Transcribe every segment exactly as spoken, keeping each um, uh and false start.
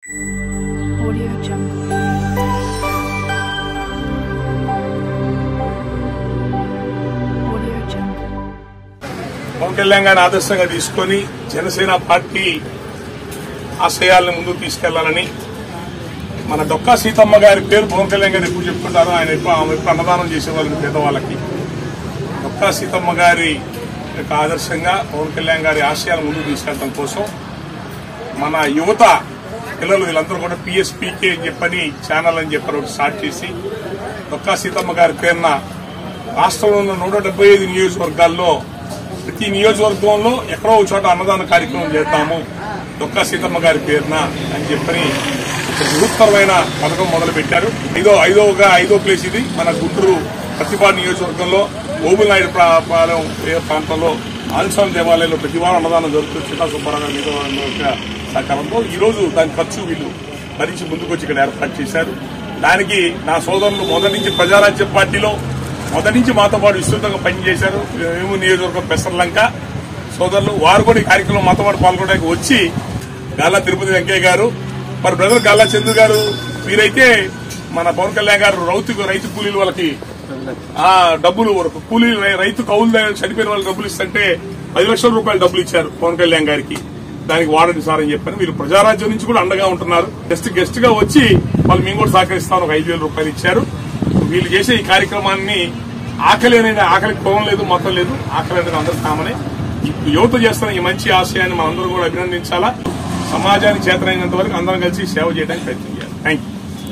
పవన్ కళ్యాణ్ గారిని ఆదర్శంగా తీసుకొని జనసేన పార్టీ ఆశయాలను ముందుకు తీసుకెళ్లాలని మన డొక్కా సీతమ్మ గారి పేరు పవన్ కళ్యాణ్ గారు ఎప్పుడు చెప్పుకుంటారో ఆయన ఎప్పుడు ఆమె ఎప్పుడు అన్నదానం చేసేవాళ్ళు పేదవాళ్ళకి. డొక్కా సీతమ్మ గారి యొక్క ఆదర్శంగా పవన్ కళ్యాణ్ గారి ఆశయాలను ముందుకు తీసుకెళ్లడం కోసం మన యువత పిల్లలు వీళ్ళందరూ కూడా పిఎస్పీకే అని చెప్పని ఛానల్ అని చెప్పని ఒకటి స్టార్ట్ చేసి డొక్కా సీతమ్మ గారి పేరున రాష్ట్రంలో ఉన్న నూట డెబ్బై ఐదు నియోజకవర్గాల్లో ప్రతి నియోజకవర్గంలో ఎక్కడో ఒక చోట అన్నదాన కార్యక్రమం చేద్దాము డొక్కా సీతమ్మ గారి పేరున అని చెప్పని ఒక బృహత్తరమైన పథకం మొదలు పెట్టారు. ఐదో ఐదో ఐదో ప్లేస్ ఇది మన గుంటూరు ప్రతిపాడు నియోజకవర్గంలో ఓబులనాయుడు పాలెం ప్రాంతంలో ఆంజనేయ దేవాలయంలో ప్రతి వారం అన్నదానం జరుగుతుంది. చిన్నా సుబ్బారావు మీద సహకారంతో ఈ రోజు దాని ఖర్చు వీళ్ళు భరించి ముందుకొచ్చి ఇక్కడ ఏర్పాటు చేశారు. దానికి నా సోదరులు మొదటి నుంచి ప్రజారాజ్య పార్టీలో మొదటి నుంచి మాతో పాటు విస్తృతంగా పనిచేశారు. మేము నియోజకవర్గం పెసర్లంక సోదరులు వారు కూడా ఈ కార్యక్రమం మాతో పాటు పాల్గొనడానికి వచ్చి గాల్లా తిరుపతి వెంకయ్య గారు, మరి బ్రదర్ గాల్లా చంద్రు గారు వీరైతే మన పవన్ కళ్యాణ్ గారు రైతు రైతు కూలీలు వాళ్ళకి ఆ డబ్బులు కూలీలు రైతు కౌలు చనిపోయిన వాళ్ళకి డబ్బులు ఇస్తుంటే పది లక్షల రూపాయలు డబ్బులు ఇచ్చారు పవన్ కళ్యాణ్ గారికి. దానికి వాడండి సార్ అని చెప్పని వీళ్ళు ప్రజారాజ్యం నుంచి కూడా అండగా ఉంటున్నారు. జస్ట్ గెస్ట్ గా వచ్చి వాళ్ళు మేము కూడా సహకరిస్తామని ఒక ఐదు వేల రూపాయలు ఇచ్చారు. వీళ్ళు చేసే ఈ కార్యక్రమాన్ని ఆకలి అనేది ఆకలికి కోవం లేదు, మొత్తం లేదు, ఆకలి అనేది అందరూ కామనే. యువత చేస్తున్న ఈ మంచి ఆశయాన్ని మనందరూ కూడా అభినందించాలా. సమాజానికి చేతనైనంత వరకు అందరం కలిసి సేవ చేయడానికి ప్రయత్నం చేయాలి. Thank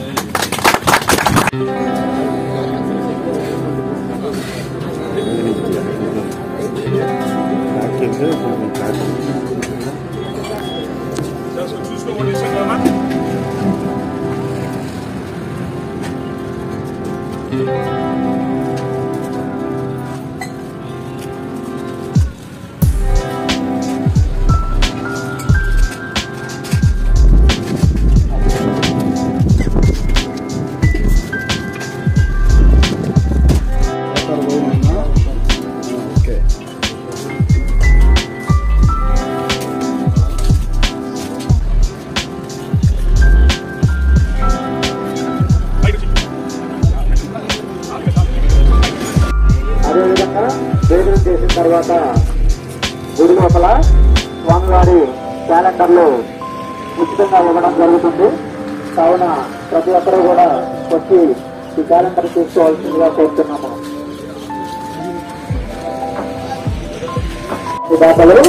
you. చూసుకోండి భోజనం చేసిన తర్వాత గుడి లోపల స్వామివారి క్యాలెండర్లు ఉచితంగా ఇవ్వడం జరుగుతుంది. కావున ప్రతి ఒక్కరూ కూడా వచ్చి ఈ క్యాలెండర్ తీసుకోవాల్సిందిగా కోరుతున్నాము. దాతలు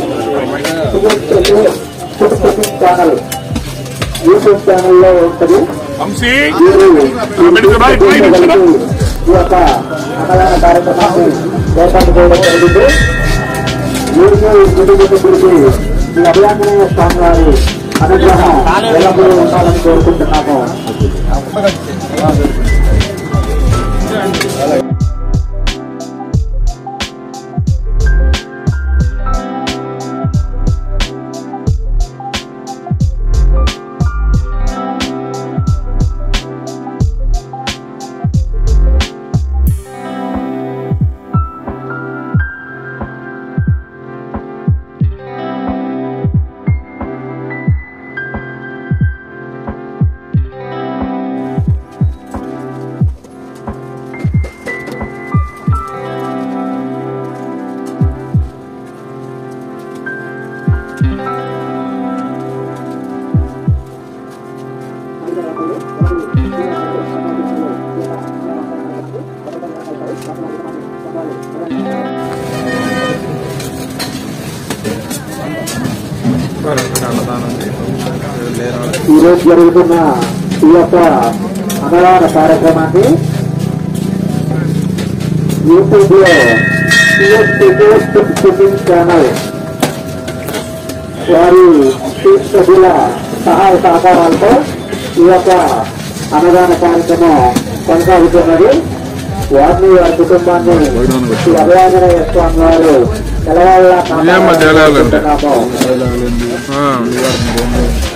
ఛానల్ యూట్యూబ్ ఛానల్లో ఉంటుంది. ఈ యొక్క అన్నదాన కార్యక్రమాన్ని ఏర్పాటు చేయడం జరిగింది. వీరికి గుడి గుడికి ఈ అభయాంజనేయ స్వామి వారి అనుగ్రహం ఎల్లప్పుడూ ఉండాలని కోరుకుంటున్నాము. ఈరోజు జరుగుతున్న ఈ యొక్క అన్నదాన కార్యక్రమాన్ని యూట్యూబ్ లో పిఎస్పీకే ఛానల్ వారి సభ్యుల సహాయ సహకారాలతో ఈ యొక్క అన్నదాన కార్యక్రమం కొనసాగుతున్నది. వారిని వారి కుటుంబాన్ని శ్రీ అభయాంజనేయ స్వామి వారు ఎలవాళ్ళ